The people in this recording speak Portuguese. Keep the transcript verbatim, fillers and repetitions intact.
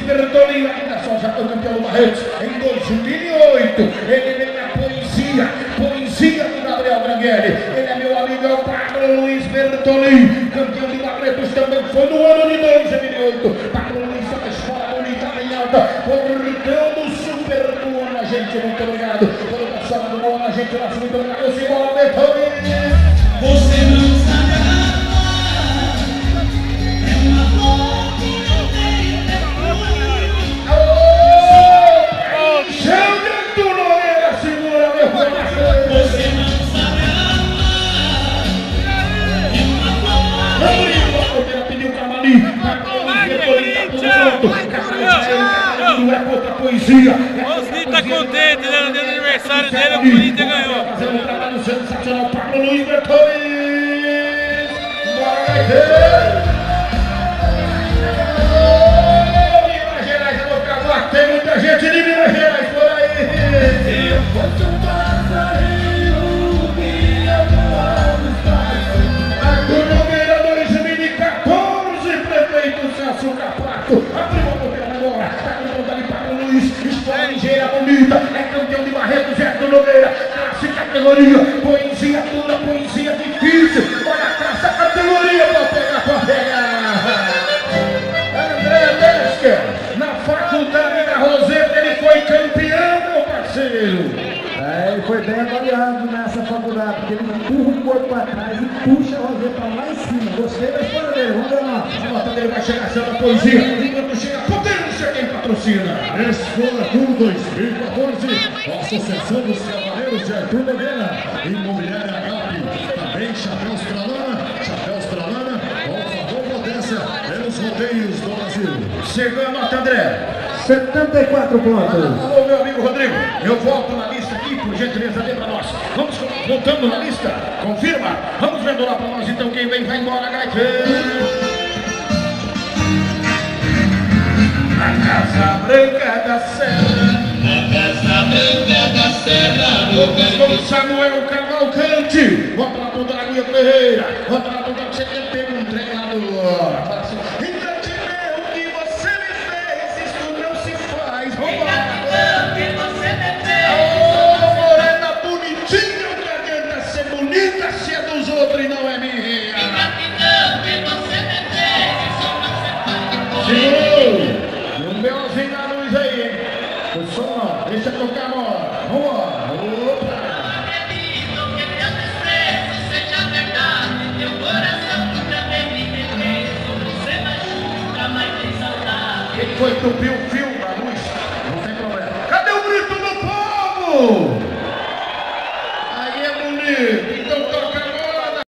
Bertolini, ainda só já foi campeão do Barretos em dois mil e oito. Ele vem na poesia, poesia do Gabriel Branghelli. Ele é meu amigo, é o Pablo Luiz Bertolini, campeão de Barretos também foi no ano de dois mil e oito. Pablo Luiz é uma escola bonita em alta, portão do Super Boa, gente, muito obrigado. Pelo pessoal do Boa, gente, nosso muito obrigado. Simbora, Bertolini. Você não sabe amar, é uma dor que não tem retorno. Ô, Xandro Nogueira, segura meu coração. Você não sabe amar, é uma dor. Rodrigo, a Cordeira pediu camarim. Não é outra poesia. O Osni tá contente, né? No dia do aniversário dele, o Corinthians ganhou. Fazendo um trabalho sensacional, Pablo Luiz Bertolini. Bora, Gaiteiro! Minas Gerais, eu vou cavar, tem muita gente de Minas Gerais por aí. Eu fosse um passarinho que eu voava espaço. Arthur Nogueira, dois mil e quatorze, prefeito Celso Capato. Abriu a boca agora, tá com vontade de Pablo Luiz. Escola ligeira, bonita, é campeão de Barretos, Arthur Nogueira. Classe categoria, poesia dura, poesia difícil. Olha a classe, categoria pra pegar, pra pegar. André Mesker, na faculdade da Roseta, ele foi campeão, meu parceiro. É, ele foi bem avaliado nessa faculdade, porque ele empurra o corpo para trás e puxa a roseta lá em cima. Gostei da história dele, vamos ver lá. A nota dele vai chegar sendo a poesia. Enquanto chega, potência quem patrocina. Escola Tour dois mil e quatorze, Associação dos Cavaleiros de Arthur Nogueira, Imobiliária H P, também Chapéus pra Lana, Chapéus pra Lana, por favor, potência, pelos rodeios do Brasil. Chegou a nota, André. setenta e quatro pontos. Alô, meu amigo Rodrigo. Eu volto na lista aqui, por gentileza, dê pra nós. Vamos voltando na lista. Confirma. Vamos vendo lá pra nós, então, quem vem, vai embora, Gaiteiro. A Casa Branca da Serra. Na Casa Branca da Serra, no Com Samuel Cavalcante. Bota na ponta da Guia Ferreira. Bota na ponta que você tem pego um treinador. Fala assim, entendeu o que você me fez? Isso não se faz. Vambora. que você me fez. Ô, morena bonitinha, que adianta ser bonita se é dos outros e não é minha. Gratidão que você me fez, isso não se faz. Segurou. E um belzinho na luz aí, hein? O som, deixa tocar a moda. Vambora. Opa. Acredito que teu desprezo seja verdade. Teu coração que também me fez. Você machuca, mas tem saudade. Quem foi que tupiu o fio da luz? Não tem problema. Cadê o grito do povo? Aí é bonito. Então toca